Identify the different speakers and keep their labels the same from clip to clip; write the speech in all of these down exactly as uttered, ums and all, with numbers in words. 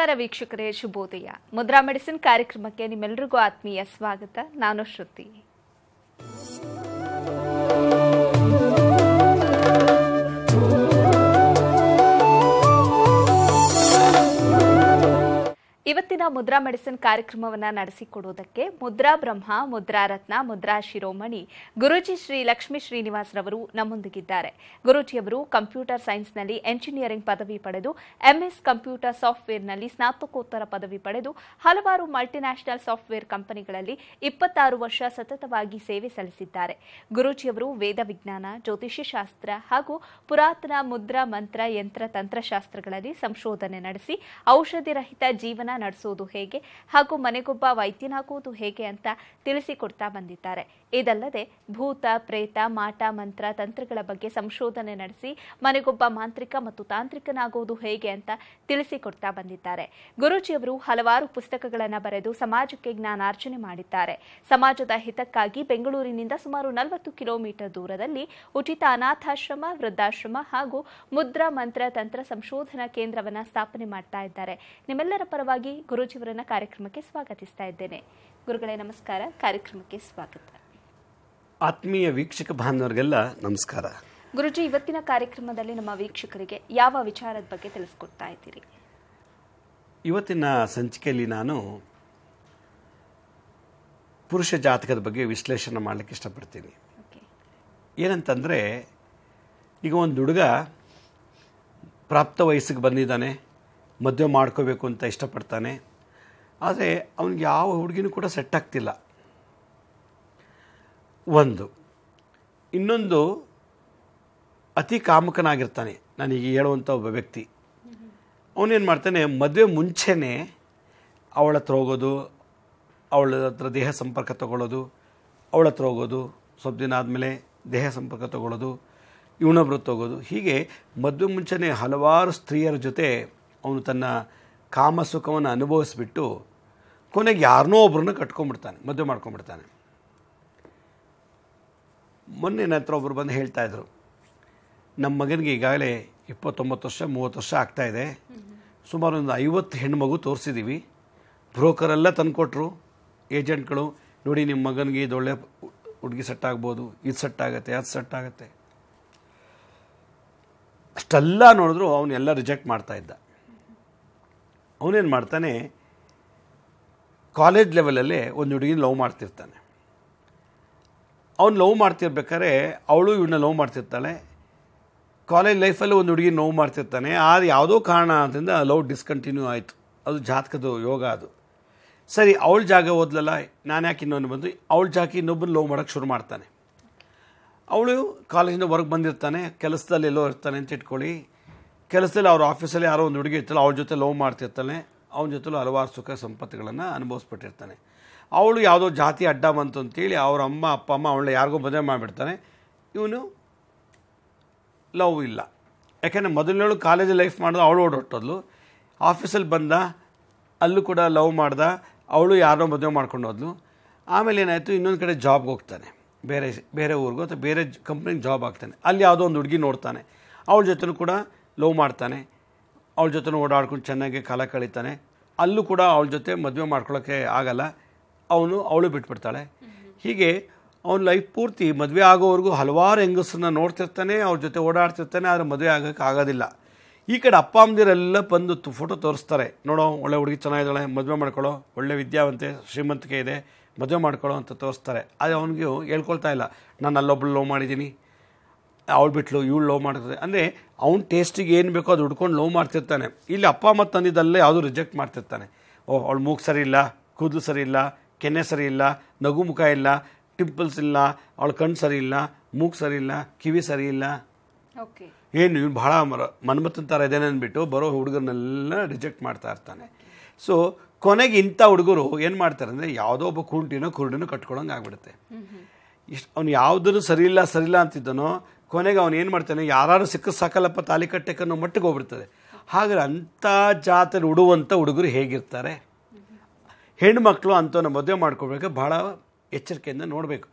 Speaker 1: ನಮಸ್ಕಾರ ವೀಕ್ಷಕರೇ, ಶುಭೋದಯ. ಮುದ್ರಾ ಮೆಡಿಸಿನ್ ಕಾರ್ಯಕ್ರಮಕ್ಕೆ ನಿಮ್ಮೆಲ್ಲರಿಗೂ ಆತ್ಮೀಯ ಸ್ವಾಗತ. ನಾನು ಶ್ರುತಿ. ಇವತ್ತಿನ ಮುದ್ರಾ ಮೆಡಿಸಿನ್ ಕಾರ್ಯಕ್ರಮವನ್ನು ನಡೆಸಿಕೊಡುವುದಕ್ಕೆ ಮುದ್ರಾ ಬ್ರಹ್ಮ, ಮುದ್ರಾ ರತ್ನ, ಮುದ್ರಾ ಶಿರೋಮಣಿ ಗುರೂಜಿ ಶ್ರೀ ಲಕ್ಷ್ಮೀ ಶ್ರೀನಿವಾಸ್ ರವರು ನಮ್ಮೊಂದಿಗಿದ್ದಾರೆ. ಗುರೂಜಿಯವರು ಕಂಪ್ಯೂಟರ್ ಸೈನ್ಸ್ನಲ್ಲಿ ಎಂಜಿನಿಯರಿಂಗ್ ಪದವಿ ಪಡೆದು ಎಂಎಸ್ ಕಂಪ್ಯೂಟರ್ ಸಾಫ್ಟ್ವೇರ್ನಲ್ಲಿ ಸ್ನಾತಕೋತ್ತರ ಪದವಿ ಪಡೆದು ಹಲವಾರು ಮಲ್ಟಿನ್ಯಾಷನಲ್ ಸಾಫ್ಟ್ವೇರ್ ಕಂಪನಿಗಳಲ್ಲಿ ಇಪ್ಪತ್ತಾರು ವರ್ಷ ಸತತವಾಗಿ ಸೇವೆ ಸಲ್ಲಿಸಿದ್ದಾರೆ. ಗುರೂಜಿಯವರು ವೇದ ವಿಜ್ಞಾನ, ಜ್ಯೋತಿಷ್ಯ ಶಾಸ್ತ್ರ ಹಾಗೂ ಪುರಾತನ ಮುದ್ರಾ ಮಂತ್ರ ಯಂತ್ರ ತಂತ್ರಶಾಸ್ತ್ರಗಳಲ್ಲಿ ಸಂಶೋಧನೆ ನಡೆಸಿ ಔಷಧಿ ರಹಿತ ಜೀವನ ನಡೆಸುವುದು ಹೇಗೆ ಹಾಗೂ ಮನೆಗೊಬ್ಬ ವೈದ್ಯನಾಗುವುದು ಹೇಗೆ ಅಂತ ತಿಳಿಸಿಕೊಡ್ತಾ ಬಂದಿದ್ದಾರೆ. ಇದಲ್ಲದೆ ಭೂತ, ಪ್ರೇತ, ಮಾಟ, ಮಂತ್ರ, ತಂತ್ರಗಳ ಬಗ್ಗೆ ಸಂಶೋಧನೆ ನಡೆಸಿ ಮನೆಗೊಬ್ಬ ಮಾಂತ್ರಿಕ ಮತ್ತು ತಾಂತ್ರಿಕನಾಗುವುದು ಹೇಗೆ ಅಂತ ತಿಳಿಸಿಕೊಡ್ತಾ ಬಂದಿದ್ದಾರೆ. ಗುರೂಜಿಯವರು ಹಲವಾರು ಪುಸ್ತಕಗಳನ್ನು ಬರೆದು ಸಮಾಜಕ್ಕೆ ಜ್ಞಾನಾರ್ಜನೆ ಮಾಡಿದ್ದಾರೆ. ಸಮಾಜದ ಹಿತಕ್ಕಾಗಿ ಬೆಂಗಳೂರಿನಿಂದ ಸುಮಾರು ನಲವತ್ತು ಕಿಲೋಮೀಟರ್ ದೂರದಲ್ಲಿ ಉಚಿತ ಅನಾಥಾಶ್ರಮ, ವೃದ್ಧಾಶ್ರಮ ಹಾಗೂ ಮುದ್ರಾ ಮಂತ್ರ ತಂತ್ರ ಸಂಶೋಧನಾ ಕೇಂದ್ರವನ್ನು ಸ್ಥಾಪನೆ ಮಾಡ್ತಾ ಇದ್ದಾರೆ. ನಿಮ್ಮೆಲ್ಲರ ಪರವಾಗಿ ಗುರೂಜಿಯವರನ್ನ ಕಾರ್ಯಕ್ರಮಕ್ಕೆ ಸ್ವಾಗತಿಸ್ತಾ ಇದ್ದೇನೆ. ಗುರುಗಳೇ ನಮಸ್ಕಾರ, ಕಾರ್ಯಕ್ರಮಕ್ಕೆ ಸ್ವಾಗತ.
Speaker 2: ಆತ್ಮೀಯ ವೀಕ್ಷಕ ಬಾಂಧವರಿಗೆಲ್ಲ ನಮಸ್ಕಾರ.
Speaker 1: ಗುರೂಜಿ, ಇವತ್ತಿನ ಕಾರ್ಯಕ್ರಮದಲ್ಲಿ ನಮ್ಮ ವೀಕ್ಷಕರಿಗೆ ಯಾವ ವಿಚಾರದ ಬಗ್ಗೆ ತಿಳಿಸ್ಕೊಡ್ತಾ ಇದ್ದೀರಿ?
Speaker 2: ಇವತ್ತಿನ ಸಂಚಿಕೆಯಲ್ಲಿ ನಾನು ಪುರುಷ ಜಾತಕದ ಬಗ್ಗೆ ವಿಶ್ಲೇಷಣೆ ಮಾಡಲಿಕ್ಕೆ ಇಷ್ಟಪಡ್ತೀನಿ. ಏನಂತಂದರೆ, ಈಗ ಒಂದು ಹುಡುಗ ಪ್ರಾಪ್ತ ವಯಸ್ಸಿಗೆ ಬಂದಿದ್ದಾನೆ, ಮದುವೆ ಮಾಡ್ಕೋಬೇಕು ಅಂತ ಇಷ್ಟಪಡ್ತಾನೆ. ಆದರೆ ಅವನಿಗೆ ಯಾವ ಹುಡುಗಿನೂ ಕೂಡ ಸೆಟ್ ಆಗ್ತಿಲ್ಲ. ಒಂದು ಇನ್ನೊಂದು ಅತಿ ಕಾಮಕನಾಗಿರ್ತಾನೆ, ನನಗೆ ಹೇಳುವಂಥ ಒಬ್ಬ ವ್ಯಕ್ತಿ. ಅವನೇನು ಮಾಡ್ತಾನೆ, ಮದುವೆ ಮುಂಚೆನೇ ಅವಳ ಹತ್ರ ಹೋಗೋದು, ಅವಳ ಹತ್ರ ದೇಹ ಸಂಪರ್ಕ ತಗೊಳ್ಳೋದು, ಅವಳ ಹತ್ರ ಹೋಗೋದು, ಸ್ವಲ್ಪ ದಿನ ಆದಮೇಲೆ ದೇಹ ಸಂಪರ್ಕ ತಗೊಳ್ಳೋದು, ಇವನೊಬ್ರು ತಗೋದು. ಹೀಗೆ ಮದುವೆ ಮುಂಚೆನೇ ಹಲವಾರು ಸ್ತ್ರೀಯರ ಜೊತೆ ಅವನು ತನ್ನ ಕಾಮಸುಖವನ್ನು ಅನುಭವಿಸ್ಬಿಟ್ಟು ಕೊನೆಗೆ ಯಾರನ್ನೋ ಒಬ್ಬರನ್ನ ಕಟ್ಕೊಂಡ್ಬಿಡ್ತಾನೆ, ಮದುವೆ ಮಾಡ್ಕೊಂಡ್ಬಿಡ್ತಾನೆ. ಮೊನ್ನೆ ನಂತರ ಒಬ್ಬರು ಬಂದು ಹೇಳ್ತಾಯಿದ್ರು, ನಮ್ಮ ಮಗನಿಗೆ ಈಗಾಗಲೇ ಇಪ್ಪತ್ತೊಂಬತ್ತು ವರ್ಷ ಮೂವತ್ತು ವರ್ಷ ಆಗ್ತಾಯಿದೆ, ಸುಮಾರು ಒಂದು ಐವತ್ತು ಹೆಣ್ಮಗು ತೋರಿಸಿದ್ದೀವಿ, ಬ್ರೋಕರೆಲ್ಲ ತಂದುಕೊಟ್ರು, ಏಜೆಂಟ್ಗಳು, ನೋಡಿ ನಿಮ್ಮ ಮಗನಿಗೆ ಇದು ಒಳ್ಳೆ ಹುಡುಗಿ ಸೆಟ್ ಆಗ್ಬೋದು, ಇದು ಸೆಟ್ ಆಗುತ್ತೆ, ಅದು ಸೆಟ್ ಆಗುತ್ತೆ. ಅಷ್ಟೆಲ್ಲ ನೋಡಿದ್ರು ಅವನ್ನೆಲ್ಲ ರಿಜೆಕ್ಟ್ ಮಾಡ್ತಾಯಿದ್ದ. ಅವನೇನು ಮಾಡ್ತಾನೆ, ಕಾಲೇಜ್ ಲೆವೆಲಲ್ಲೇ ಒಂದು ಹುಡುಗಿನ ಲವ್ ಮಾಡ್ತಿರ್ತಾನೆ. ಅವ್ನು ಲವ್ ಮಾಡ್ತಿರ್ಬೇಕಾದ್ರೆ ಅವಳು ಇವನ್ನ ಲವ್ ಮಾಡ್ತಿರ್ತಾಳೆ. ಕಾಲೇಜ್ ಲೈಫಲ್ಲಿ ಒಂದು ಹುಡುಗಿ ಲವ್ ಮಾಡ್ತಿರ್ತಾನೆ. ಆದ್ರೆ ಯಾವುದೋ ಕಾರಣದಿಂದ ಲವ್ ಡಿಸ್ಕಂಟಿನ್ಯೂ ಆಯಿತು. ಅದು ಜಾತಕದ ಯೋಗ. ಅದು ಸರಿ, ಅವಳ ಜಾಗ ಓದ್ಲಲ್ಲ, ನಾನು ಯಾಕೆ ಇನ್ನೊಂದು ಬಂದು ಅವಳ ಜಾಗ ಇನ್ನೊಬ್ಬನ ಲವ್ ಮಾಡೋಕ್ಕೆ ಶುರು ಮಾಡ್ತಾನೆ. ಅವಳು ಕಾಲೇಜಿಂದ ಹೊರಗೆ ಬಂದಿರ್ತಾನೆ, ಕೆಲಸದಲ್ಲಿ ಎಲ್ಲೋ ಇರ್ತಾನೆ ಅಂತ ಇಟ್ಕೊಳ್ಳಿ. ಕೆಲಸದಲ್ಲಿ ಅವ್ರ ಆಫೀಸಲ್ಲಿ ಯಾರೋ ಒಂದು ಹುಡುಗಿ ಇರ್ತಾಳೆ, ಅವಳ ಜೊತೆ ಲವ್ ಮಾಡ್ತಿರ್ತಾನೆ. ಅವನ ಜೊತೆಲೂ ಹಲವಾರು ಸುಖ ಸಂಪತ್ತುಗಳನ್ನು ಅನುಭವಿಸ್ಬಿಟ್ಟಿರ್ತಾನೆ. ಅವಳು ಯಾವುದೋ ಜಾತಿ ಅಡ್ಡ ಬಂತು ಅಂತೇಳಿ ಅವ್ರ ಅಮ್ಮ ಅಪ್ಪ ಅಮ್ಮ ಅವಳನ್ನ ಯಾರಿಗೋ ಮದುವೆ ಮಾಡಿಬಿಡ್ತಾನೆ. ಇವನು ಲವ್ ಇಲ್ಲ, ಯಾಕೆಂದರೆ ಮೊದಲನೇಳು ಕಾಲೇಜಲ್ಲಿ ಲೈಫ್ ಮಾಡಿದ ಅವಳು ಓಡೋಟ್ಟೋದ್ಲು. ಆಫೀಸಲ್ಲಿ ಬಂದ, ಅಲ್ಲೂ ಕೂಡ ಲವ್ ಮಾಡ್ದ, ಅವಳು ಯಾರೋ ಮದುವೆ ಮಾಡ್ಕೊಂಡು ಹೋದ್ಲು. ಆಮೇಲೆ ಏನಾಯಿತು, ಇನ್ನೊಂದು ಕಡೆ ಜಾಬ್ಗೆ ಹೋಗ್ತಾನೆ, ಬೇರೆ ಬೇರೆ ಊರಿಗೂ ಅಥವಾ ಬೇರೆ ಕಂಪ್ನಿಗೆ ಜಾಬ್ ಆಗ್ತಾನೆ. ಅಲ್ಲಿ ಯಾವುದೋ ಒಂದು ಹುಡುಗಿ ನೋಡ್ತಾನೆ, ಅವಳ ಜೊತೆನೂ ಕೂಡ ಲವ್ ಮಾಡ್ತಾನೆ, ಅವಳ ಜೊತೆ ಓಡಾಡ್ಕೊಂಡು ಚೆನ್ನಾಗಿ ಕಾಲ ಕಳೀತಾನೆ. ಅಲ್ಲೂ ಕೂಡ ಅವಳ ಜೊತೆ ಮದುವೆ ಮಾಡ್ಕೊಳ್ಳೋಕ್ಕೆ ಆಗಲ್ಲ, ಅವನು ಅವಳು ಬಿಟ್ಬಿಡ್ತಾಳೆ. ಹೀಗೆ ಅವನ ಲೈಫ್ ಪೂರ್ತಿ ಮದುವೆ ಆಗೋವರೆಗೂ ಹಲವಾರು ಹೆಂಗಸರನ್ನ ನೋಡ್ತಿರ್ತಾನೆ, ಅವ್ರ ಜೊತೆ ಓಡಾಡ್ತಿರ್ತಾನೆ, ಆದರೆ ಮದುವೆ ಆಗೋಕ್ಕೆ ಆಗೋದಿಲ್ಲ. ಈ ಕಡೆ ಅಪ್ಪ ಅಮ್ಮದಿರೆಲ್ಲ ಬಂದು ಫೋಟೋ ತೋರಿಸ್ತಾರೆ, ನೋಡೋ ಒಳ್ಳೆ ಹುಡುಗಿ ಚೆನ್ನಾಗಿದ್ದಾಳೆ, ಮದುವೆ ಮಾಡ್ಕೊಳ್ಳೋ, ಒಳ್ಳೆ ವಿದ್ಯಾವಂತೆ, ಶ್ರೀಮಂತಿಕೆ ಇದೆ, ಮದುವೆ ಮಾಡ್ಕೊಳ್ಳೋ ಅಂತ ತೋರಿಸ್ತಾರೆ. ಆದರೆ ಅವನಿಗೆ ಹೇಳ್ಕೊಳ್ತಾ ಇಲ್ಲ, ನಾನು ಅಲ್ಲೊಬ್ಳು ಲವ್ ಮಾಡಿದ್ದೀನಿ, ಅವಳು ಬಿಟ್ಲು, ಇವಳು ಲವ್ ಮಾಡ್ತಾರೆ. ಅಂದರೆ ಅವ್ನ ಟೇಸ್ಟಿಗೆ ಏನು ಬೇಕೋ ಅದು ಹುಡ್ಕೊಂಡು ಲವ್ ಮಾಡ್ತಿರ್ತಾನೆ. ಇಲ್ಲಿ ಅಪ್ಪ ಅಮ್ಮ ತಂದಿದ್ದಲ್ಲೇ ಯಾವುದೂ ರಿಜೆಕ್ಟ್ ಮಾಡ್ತಿರ್ತಾನೆ. ಓ ಅವಳು ಮೂಗು ಸರಿ ಇಲ್ಲ, ಕೂದಲು ಸರಿ ಇಲ್ಲ, ಕೆನ್ನೆ ಸರಿ ಇಲ್ಲ, ನಗು ಮುಖ ಇಲ್ಲ, ಟಿಂಪಲ್ಸ್ ಇಲ್ಲ, ಅವಳ ಕಣ್ಣು ಸರಿ ಇಲ್ಲ, ಮೂಗು ಸರಿ ಇಲ್ಲ, ಕಿವಿ ಸರಿ ಇಲ್ಲ, ಏನು ಇವ್ನು ಭಾಳ ಮನ್ಮತ್ತನ ಥರ ಇದೇನೆ ಅಂದ್ಬಿಟ್ಟು ಬರೋ ಹುಡುಗರನ್ನೆಲ್ಲ ರಿಜೆಕ್ಟ್ ಮಾಡ್ತಾ ಇರ್ತಾನೆ. ಸೊ ಕೊನೆಗೆ ಇಂಥ ಹುಡುಗರು ಏನು ಮಾಡ್ತಾರೆ ಅಂದರೆ, ಯಾವುದೋ ಒಬ್ಬ ಕುಂಟಿನೋ ಕುರುಡಿನೋ ಕಟ್ಕೊಳಂಗೆ ಆಗ್ಬಿಡುತ್ತೆ. ಇಷ್ಟು ಅವ್ನು ಯಾವುದೂ ಸರಿ ಇಲ್ಲ ಸರಿಯಿಲ್ಲ ಅಂತಿದ್ದಾನೋ, ಕೊನೆಗೆ ಅವನು ಏನು ಮಾಡ್ತಾನೆ, ಯಾರು ಸಿಕ್ಕ ಸಾಕಲ್ಲಪ್ಪ ತಾಲಿ ಕಟ್ಟಕ್ಕನ್ನೋ ಮಟ್ಟಿಗೆ ಹೋಗ್ಬಿಡ್ತದೆ. ಹಾಗಾದ್ರೆ ಅಂಥ ಜಾತ್ರೆ ಉಡುವಂಥ ಹುಡುಗರು ಹೇಗಿರ್ತಾರೆ? ಹೆಣ್ಮಕ್ಳು ಅಂಥವನ್ನ ಮದುವೆ ಮಾಡ್ಕೊಳ್ಬೇಕು, ಭಾಳ ಎಚ್ಚರಿಕೆಯಿಂದ ನೋಡಬೇಕು.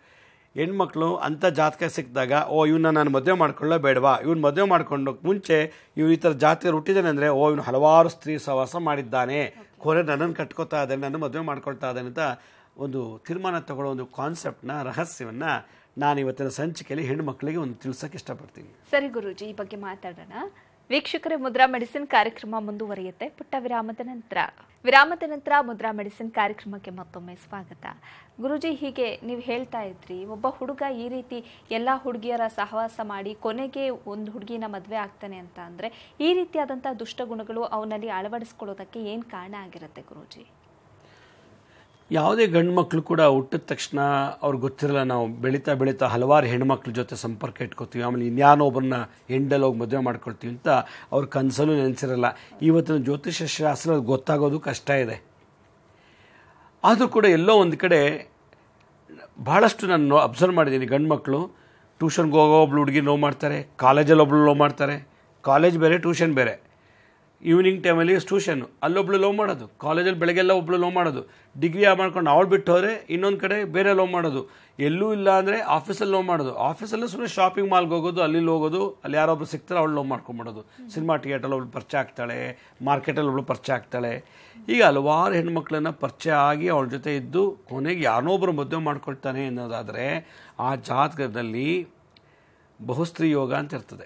Speaker 2: ಹೆಣ್ಮಕ್ಳು ಅಂಥ ಜಾತಕ ಸಿಕ್ಕಿದಾಗ ಓ ಇವನ್ನ ನಾನು ಮದುವೆ ಮಾಡ್ಕೊಳ್ಳೋ ಬೇಡವಾ, ಇವ್ನು ಮದುವೆ ಮಾಡ್ಕೊಂಡೋಕೆ ಮುಂಚೆ ಇವ್ನು ಈ ಥರ ಜಾತಕ ಹುಟ್ಟಿದ್ದಾನೆ ಅಂದರೆ ಓ ಇವನು ಹಲವಾರು ಸ್ತ್ರೀ ಸಹವಾಸ ಮಾಡಿದ್ದಾನೆ, ಕೊನೆ ನನ್ನನ್ನು ಕಟ್ಕೋತಾ ಇದ್ದಾನೆ, ನನ್ನ ಮದುವೆ ಮಾಡ್ಕೊಳ್ತಾ ಇದ್ದಾನೆ ಅಂತ ಒಂದು ತೀರ್ಮಾನ ತಗೊಳ್ಳೋ ಒಂದು ಕಾನ್ಸೆಪ್ಟ್ನ, ರಹಸ್ಯವನ್ನು ನಾನು ಇವತ್ತಿನ ಸಂಚಿಕೆಯಲ್ಲಿ ಹೆಣ್ಣುಮಕ್ಕಳಿಗೆ ಒಂದು ತಿಳಿಸೋಕೆ ಇಷ್ಟಪಡ್ತೀನಿ.
Speaker 1: ಸರಿ ಗುರೂಜಿ, ಈ ಬಗ್ಗೆ ಮಾತಾಡೋಣ. ವೀಕ್ಷಕರೇ, ಮುದ್ರಾ ಮೆಡಿಸಿನ್ ಕಾರ್ಯಕ್ರಮ ಮುಂದುವರಿಯುತ್ತೆ ಪುಟ್ಟ ವಿರಾಮದ ನಂತರ. ವಿರಾಮದ ನಂತರ ಮುದ್ರಾ ಮೆಡಿಸಿನ್ ಕಾರ್ಯಕ್ರಮಕ್ಕೆ ಮತ್ತೊಮ್ಮೆ ಸ್ವಾಗತ. ಗುರೂಜಿ, ಹೀಗೆ ನೀವು ಹೇಳ್ತಾ ಇದ್ರಿ, ಒಬ್ಬ ಹುಡುಗ ಈ ರೀತಿ ಎಲ್ಲ ಹುಡುಗಿಯರ ಸಹವಾಸ ಮಾಡಿ ಕೊನೆಗೆ ಒಂದು ಹುಡುಗಿನ ಮದುವೆ ಆಗ್ತಾನೆ ಅಂತ ಅಂದರೆ ಈ ರೀತಿಯಾದಂಥ ದುಷ್ಟಗುಣಗಳು ಅವನಲ್ಲಿ ಅಳವಡಿಸ್ಕೊಳ್ಳೋದಕ್ಕೆ ಏನು ಕಾರಣ ಆಗಿರುತ್ತೆ ಗುರೂಜಿ?
Speaker 2: ಯಾವುದೇ ಗಂಡು ಮಕ್ಕಳು ಕೂಡ ಹುಟ್ಟಿದ ತಕ್ಷಣ ಅವ್ರಿಗೆ ಗೊತ್ತಿರಲ್ಲ, ನಾವು ಬೆಳೀತಾ ಬೆಳೀತಾ ಹಲವಾರು ಹೆಣ್ಮಕ್ಳ ಜೊತೆ ಸಂಪರ್ಕ ಇಟ್ಕೋತೀವಿ, ಆಮೇಲೆ ಇನ್ಯಾನೋ ಒಬ್ಬರನ್ನ ಹೆಂಡಲ್ಲಿ ಹೋಗಿ ಮದುವೆ ಮಾಡ್ಕೊಳ್ತೀವಿ ಅಂತ ಅವ್ರ ಕನಸಲ್ಲೂ ನೆನೆಸಿರಲ್ಲ. ಇವತ್ತಿನ ಜ್ಯೋತಿಷ್ಯ ಶಾಸ್ತ್ರ ಗೊತ್ತಾಗೋದು ಕಷ್ಟ ಇದೆ. ಆದರೂ ಕೂಡ ಎಲ್ಲೋ ಒಂದು ಕಡೆ ಭಾಳಷ್ಟು ನಾನು ಅಬ್ಸರ್ವ್ ಮಾಡಿದ್ದೀನಿ, ಗಂಡು ಮಕ್ಕಳು ಟ್ಯೂಷನ್ಗೆ ಹೋಗೋ ಒಬ್ಳು ಹುಡುಗಿ ಲವ್ ಮಾಡ್ತಾರೆ, ಕಾಲೇಜಲ್ಲಿ ಒಬ್ಳು ಲವ್ ಮಾಡ್ತಾರೆ, ಕಾಲೇಜ್ ಬೇರೆ ಟ್ಯೂಷನ್ ಬೇರೆ. ಈವ್ನಿಂಗ್ ಟೈಮಲ್ಲಿ ಟ್ಯೂಷನ್ನು, ಅಲ್ಲೊಬ್ಳು ಲವ್ ಮಾಡೋದು, ಕಾಲೇಜಲ್ಲಿ ಬೆಳಗ್ಗೆಲ್ಲ ಒಬ್ಳು ಲವ್ ಮಾಡೋದು, ಡಿಗ್ರಿ ಮಾಡ್ಕೊಂಡು ಅವಳು ಬಿಟ್ಟು ಹೋದರೆ ಇನ್ನೊಂದು ಕಡೆ ಬೇರೆ ಲವ್ ಮಾಡೋದು, ಎಲ್ಲೂ ಇಲ್ಲ ಅಂದರೆ ಆಫೀಸಲ್ಲಿ ಲವ್ ಮಾಡೋದು, ಆಫೀಸಲ್ಲೂ ಸುಮ್ಮನೆ ಶಾಪಿಂಗ್ ಮಾಲ್ಗೆ ಹೋಗೋದು, ಅಲ್ಲಿ ಹೋಗೋದು, ಅಲ್ಲಿ ಯಾರೊಬ್ರು ಸಿಗ್ತಾರೆ ಅವಳು ಲವ್ ಮಾಡ್ಕೊಂಬಿಡೋದು, ಸಿನಿಮಾ ಥಿಯೇಟ್ರಲ್ಲಿ ಒಬ್ಳು ಪರಿಚಯ ಆಗ್ತಾಳೆ, ಮಾರ್ಕೆಟಲ್ಲಿ ಒಬ್ಳು ಪರಿಚಯ ಆಗ್ತಾಳೆ. ಈಗ ಹಲವಾರು ಹೆಣ್ಮಕ್ಳನ್ನ ಪರಿಚಯ ಆಗಿ ಅವಳ ಜೊತೆ ಇದ್ದು ಕೊನೆಗೆ ಯಾರನ್ನೊಬ್ಬರು ಮದುವೆ ಮಾಡ್ಕೊಳ್ತಾನೆ ಅನ್ನೋದಾದರೆ ಆ ಜಾತಕದಲ್ಲಿ ಬಹುಸ್ತ್ರೀ ಯೋಗ ಅಂತ ಇರ್ತದೆ.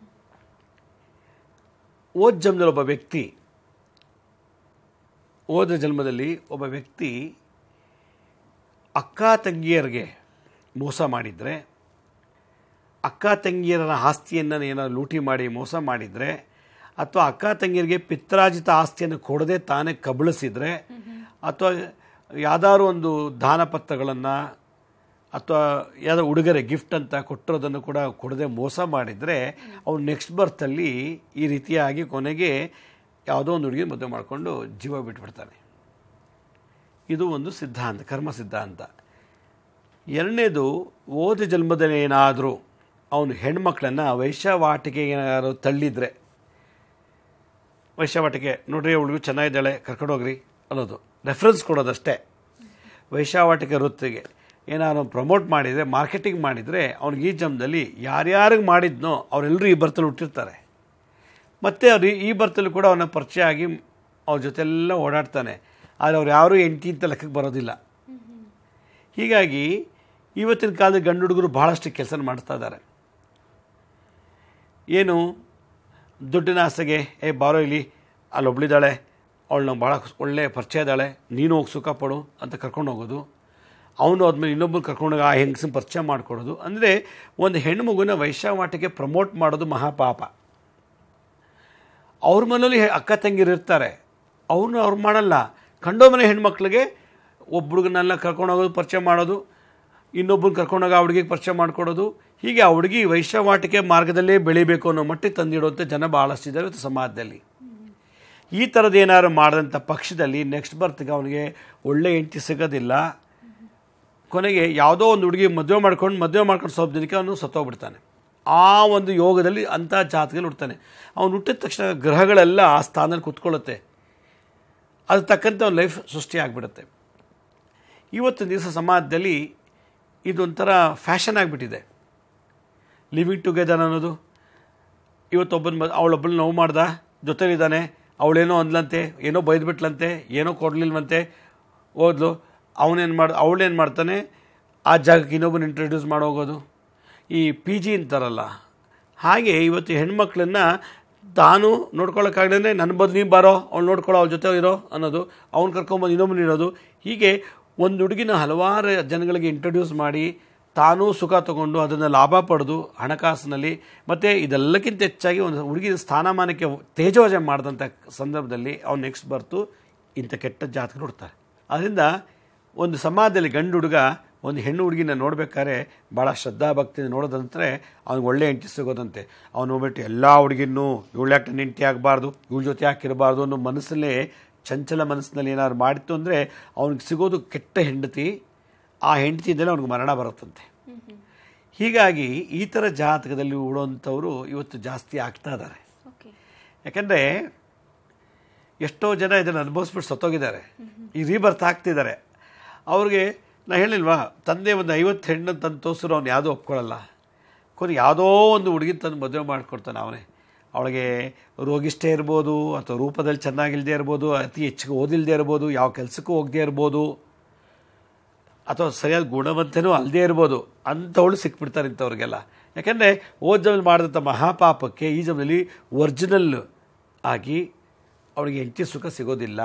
Speaker 2: ಓದ್ ಜನ್ಮದಲ್ಲಿ ಒಬ್ಬ ವ್ಯಕ್ತಿ ಓದ ಜನ್ಮದಲ್ಲಿ ಒಬ್ಬ ವ್ಯಕ್ತಿ ಅಕ್ಕ ತಂಗಿಯರಿಗೆ ಮೋಸ ಮಾಡಿದರೆ, ಅಕ್ಕ ತಂಗಿಯರ ಆಸ್ತಿಯನ್ನು ಏನಾದ್ರು ಲೂಟಿ ಮಾಡಿ ಮೋಸ ಮಾಡಿದರೆ, ಅಥವಾ ಅಕ್ಕ ತಂಗಿಯರಿಗೆ ಪಿತ್ರಾರ್ಜಿತ ಆಸ್ತಿಯನ್ನು ಕೊಡದೆ ತಾನೇ ಕಬಳಿಸಿದರೆ, ಅಥವಾ ಯಾವುದಾದ್ರು ಒಂದು ದಾನಪತ್ರಗಳನ್ನು ಅಥವಾ ಯಾವುದೋ ಉಡುಗೊರೆ ಗಿಫ್ಟ್ ಅಂತ ಕೊಟ್ಟಿರೋದನ್ನು ಕೂಡ ಕೊಡದೆ ಮೋಸ ಮಾಡಿದರೆ ಅವನು ನೆಕ್ಸ್ಟ್ ಬರ್ತಲ್ಲಿ ಈ ರೀತಿಯಾಗಿ ಕೊನೆಗೆ ಯಾವುದೋ ಒಂದು ಹುಡುಗಿ ಮದುವೆ ಮಾಡಿಕೊಂಡು ಜೀವ ಬಿಟ್ಬಿಡ್ತಾನೆ. ಇದು ಒಂದು ಸಿದ್ಧಾಂತ, ಕರ್ಮ ಸಿದ್ಧಾಂತ. ಎರಡನೇದು, ಓದ ಜನ್ಮದಲ್ಲಿ ಏನಾದರೂ ಅವನು ಹೆಣ್ಮಕ್ಳನ್ನು ವೈಶ್ಯವಾಟಿಕೆ ಏನಾದ್ರು ತಳ್ಳಿದರೆ, ವೈಶ್ಯವಾಟಿಕೆ ನೋಡ್ರಿ ಹುಡುಗಿ ಚೆನ್ನಾಗಿದ್ದಾಳೆ ಕರ್ಕೊಂಡೋಗ್ರಿ ಅನ್ನೋದು, ರೆಫರೆನ್ಸ್ ಕೊಡೋದಷ್ಟೇ. ವೈಶ್ಯವಾಟಿಕೆ ವೃತ್ತಿಗೆ ಏನಾದ್ರು ಪ್ರಮೋಟ್ ಮಾಡಿದರೆ, ಮಾರ್ಕೆಟಿಂಗ್ ಮಾಡಿದರೆ, ಅವ್ನಿಗೆ ಈ ಜನ್ಮದಲ್ಲಿ ಯಾರ್ಯಾರಿಗೆ ಮಾಡಿದ್ನೋ ಅವರೆಲ್ಲರೂ ಈ ಬರ್ತಲ್ಲಿ ಹುಟ್ಟಿರ್ತಾರೆ. ಮತ್ತು ಅವ್ರು ಈ ಬರ್ತಲ್ಲಿ ಕೂಡ ಅವನ ಪರಿಚಯ ಆಗಿ ಅವ್ರ ಜೊತೆಲ್ಲ ಓಡಾಡ್ತಾನೆ. ಆದರೆ ಅವ್ರು ಯಾರೂ ಎಂಟಿ ಅಂತ ಲೆಕ್ಕಕ್ಕೆ ಬರೋದಿಲ್ಲ. ಹೀಗಾಗಿ ಇವತ್ತಿನ ಕಾಲದ ಗಂಡು ಹುಡುಗರು ಭಾಳಷ್ಟು ಕೆಲಸ ಮಾಡ್ತಾ ಇದ್ದಾರೆ. ಏನು, ದುಡ್ಡಿನ ಆಸೆಗೆ ಏ ಬಾರೋ ಇಲ್ಲಿ ಅಲ್ಲೊಬ್ಳಿದ್ದಾಳೆ, ಅವಳು ನಂಗೆ ಭಾಳ ಒಳ್ಳೆ ಪರಿಚಯ ಇದ್ದಾಳೆ, ನೀನು ಹೋಗಿ ಸುಖ ಪಡು ಅಂತ ಕರ್ಕೊಂಡು ಹೋಗೋದು, ಅವನು ಆದಮೇಲೆ ಇನ್ನೊಬ್ಬರು ಕರ್ಕೊಂಡೋಗಿ ಆ ಹೆಂಗಸನ್ನ ಪರಿಚಯ ಮಾಡಿಕೊಡೋದು. ಅಂದರೆ ಒಂದು ಹೆಣ್ಣು ಮಗುನ ವೈಶ್ಯವಾಟಿಕೆ ಪ್ರಮೋಟ್ ಮಾಡೋದು ಮಹಾಪಾಪ. ಅವ್ರ ಮನೇಲಿ ಅಕ್ಕ ತಂಗಿರು ಇರ್ತಾರೆ, ಅವ್ರನ್ನ ಅವ್ರು ಮಾಡಲ್ಲ. ಕಂಡೋ ಮನೆ ಹೆಣ್ಮಕ್ಳಿಗೆ ಒಬ್ಬ ಹುಡುಗನೆಲ್ಲ ಕರ್ಕೊಂಡೋಗೋದು, ಪರಿಚಯ ಮಾಡೋದು, ಇನ್ನೊಬ್ಬರು ಕರ್ಕೊಂಡೋಗಿ ಆ ಹುಡುಗಿಗೆ ಪರಿಚಯ ಮಾಡಿಕೊಡೋದು. ಹೀಗೆ ಆ ಹುಡುಗಿ ವೈಶ್ಯವಾಟಿಕೆ ಮಾರ್ಗದಲ್ಲೇ ಬೆಳಿಬೇಕು ಅನ್ನೋ ಮಟ್ಟಿಗೆ ತಂದಿಡುವಂಥ ಜನ ಭಾಳಷ್ಟಿದ್ದಾರೆ ಇವತ್ತು ಸಮಾಜದಲ್ಲಿ. ಈ ಥರದ್ದು ಏನಾದ್ರು ಮಾಡಿದಂಥ ಪಕ್ಷದಲ್ಲಿ ನೆಕ್ಸ್ಟ್ ಬರ್ತಿಗೆ ಅವನಿಗೆ ಒಳ್ಳೆ ಹೆಂಡತಿ ಸಿಗೋದಿಲ್ಲ. ಕೊನೆಗೆ ಯಾವುದೋ ಒಂದು ಹುಡುಗಿ ಮದುವೆ ಮಾಡ್ಕೊಂಡು ಮದುವೆ ಮಾಡ್ಕೊಂಡು ಸ್ವಲ್ಪ ದಿನಕ್ಕೆ ಅವನು ಸತ್ತೋಗ್ಬಿಡ್ತಾನೆ. ಆ ಒಂದು ಯೋಗದಲ್ಲಿ ಅಂಥ ಜಾತಕದಲ್ಲಿ ಹುಡ್ತಾನೆ. ಅವನು ಹುಟ್ಟಿದ ತಕ್ಷಣ ಗ್ರಹಗಳೆಲ್ಲ ಆ ಸ್ಥಾನದಲ್ಲಿ ಕೂತ್ಕೊಳ್ಳುತ್ತೆ, ಅದು ತಕ್ಕಂತೆ ಅವ್ನ ಲೈಫ್ ಸೃಷ್ಟಿಯಾಗಿಬಿಡುತ್ತೆ. ಇವತ್ತಿನ ದಿವಸ ಸಮಾಜದಲ್ಲಿ ಇದೊಂಥರ ಫ್ಯಾಷನ್ ಆಗಿಬಿಟ್ಟಿದೆ ಲಿವಿಂಗ್ ಟುಗೆದರ್ ಅನ್ನೋದು. ಇವತ್ತೊಬ್ಬನ ಮ ಅವಳೊಬ್ಬನ ನೋವು ಮಾಡ್ದ, ಜೊತೆಲಿದ್ದಾನೆ, ಅವಳೇನೋ ಅಂದ್ಲಂತೆ, ಏನೋ ಬೈದ್ಬಿಟ್ಲಂತೆ, ಏನೋ ಕೊಡಲಿಲ್ವಂತೆ, ಓದ್ಲು, ಅವನೇನು ಮಾಡಿ ಅವಳೇನು ಮಾಡ್ತಾನೆ, ಆ ಜಾಗಕ್ಕೆ ಇನ್ನೊಬ್ಬನ ಇಂಟ್ರೊಡ್ಯೂಸ್ ಮಾಡೋಗೋದು, ಈ ಪಿ ಜಿ ಅಂತಾರಲ್ಲ ಹಾಗೆ ಇವತ್ತು ಹೆಣ್ಮಕ್ಳನ್ನು ತಾನು ನೋಡ್ಕೊಳ್ಳೋಕ್ಕಾಗಲೇ ನನ್ನ ಬದಲು ನೀನು ಬಾರೋ, ಅವ್ಳು ನೋಡ್ಕೊಳ್ಳೋ, ಅವ್ಳ ಜೊತೆ ಇರೋ ಅನ್ನೋದು, ಅವ್ನು ಕರ್ಕೊಂಬಂದು ಇನ್ನೊಬ್ಬನ ಇರೋದು. ಹೀಗೆ ಒಂದು ಹುಡುಗಿನ ಹಲವಾರು ಜನಗಳಿಗೆ ಇಂಟ್ರೊಡ್ಯೂಸ್ ಮಾಡಿ ತಾನೂ ಸುಖ ತಗೊಂಡು ಅದನ್ನು ಲಾಭ ಪಡೆದು ಹಣಕಾಸಿನಲ್ಲಿ, ಮತ್ತು ಇದೆಲ್ಲಕ್ಕಿಂತ ಹೆಚ್ಚಾಗಿ ಒಂದು ಹುಡುಗಿನ ಸ್ಥಾನಮಾನಕ್ಕೆ ತೇಜೋವಜೆ ಮಾಡಿದಂಥ ಸಂದರ್ಭದಲ್ಲಿ ಅವ್ನು ನೆಕ್ಸ್ಟ್ ಬರ್ತು ಇಂಥ ಕೆಟ್ಟ ಜಾತಕರು ಹುಡ್ತಾರೆ. ಅದರಿಂದ ಒಂದು ಸಮಾಜದಲ್ಲಿ ಗಂಡು ಹುಡುಗ ಒಂದು ಹೆಣ್ಣು ಹುಡುಗಿನ ನೋಡ್ಬೇಕಾದ್ರೆ ಭಾಳ ಶ್ರದ್ಧಾಭಕ್ತಿಯಿಂದ ನೋಡೋದಂದರೆ ಅವ್ನಿಗೆ ಒಳ್ಳೆ ಹೆಂಡತಿ ಸಿಗೋದಂತೆ. ಅವ್ನು ನೋಡ್ಬಿಟ್ಟು ಎಲ್ಲ ಹುಡುಗಿನೂ ಇವಳು ಯಾಕೆ ನನ್ನ ಹೆಂಡತಿ ಆಗಬಾರ್ದು, ಇವಳ ಜೊತೆ ಯಾಕಿರಬಾರ್ದು ಅನ್ನೋ ಮನಸ್ಸಲ್ಲೇ, ಚಂಚಲ ಮನಸ್ಸಿನಲ್ಲಿ ಏನಾದ್ರು ಮಾಡಿತ್ತು ಅಂದರೆ ಅವ್ನಿಗೆ ಸಿಗೋದು ಕೆಟ್ಟ ಹೆಂಡತಿ. ಆ ಹೆಂಡತಿಯಿಂದಲೇ ಅವ್ನಿಗೆ ಮರಣ ಬರುತ್ತಂತೆ. ಹೀಗಾಗಿ ಈ ಥರ ಜಾತಕದಲ್ಲಿ ಉಳೋಂಥವ್ರು ಇವತ್ತು ಜಾಸ್ತಿ ಆಗ್ತಾ ಇದ್ದಾರೆ. ಯಾಕಂದರೆ ಎಷ್ಟೋ ಜನ ಇದನ್ನು ಅನುಭವಿಸ್ಬಿಟ್ಟು ಸತ್ತೋಗಿದ್ದಾರೆ, ಈ ರೀಬರ್ತ್ ಆಗ್ತಿದ್ದಾರೆ. ಅವ್ರಿಗೆ ನಾ ಹೇಳಿಲ್ವಾ, ತಂದೆ ಒಂದು ಐವತ್ತು ಹೆಣ್ಣನ್ನು ತಂದು ತೋರಿಸಿದ್ರು ಅವ್ನು ಯಾವುದೂ ಒಪ್ಕೊಳ್ಳಲ್ಲ. ಕೊನೆ ಯಾವುದೋ ಒಂದು ಹುಡುಗಿ ತಂದು ಮದುವೆ ಮಾಡಿಕೊಡ್ತಾನೆ ಅವನೇ. ಅವಳಿಗೆ ರೋಗಿಷ್ಟೇ ಇರ್ಬೋದು, ಅಥವಾ ರೂಪದಲ್ಲಿ ಚೆನ್ನಾಗಿಲ್ಲದೆ ಇರ್ಬೋದು, ಅತಿ ಹೆಚ್ಚಿಗೆ ಓದಿಲ್ಲದೆ ಇರ್ಬೋದು, ಯಾವ ಕೆಲಸಕ್ಕೂ ಹೋಗದೆ ಇರ್ಬೋದು, ಅಥವಾ ಸರಿಯಾದ ಗುಣವಂತನೂ ಅಲ್ಲದೆ ಇರ್ಬೋದು. ಅಂಥವಳು ಸಿಕ್ಬಿಡ್ತಾರೆ ಇಂಥವ್ರಿಗೆಲ್ಲ. ಯಾಕೆಂದರೆ ಓದ್ ಜನ್ಮದಲ್ಲಿ ಮಾಡಿದಂಥ ಮಹಾಪಾಪಕ್ಕೆ ಈ ಜನ್ಮದಲ್ಲಿ ಒರಿಜಿನಲ್ ಆಗಿ ಅವಳಿಗೆ ಹೆಂಡತಿ ಸುಖ ಸಿಗೋದಿಲ್ಲ.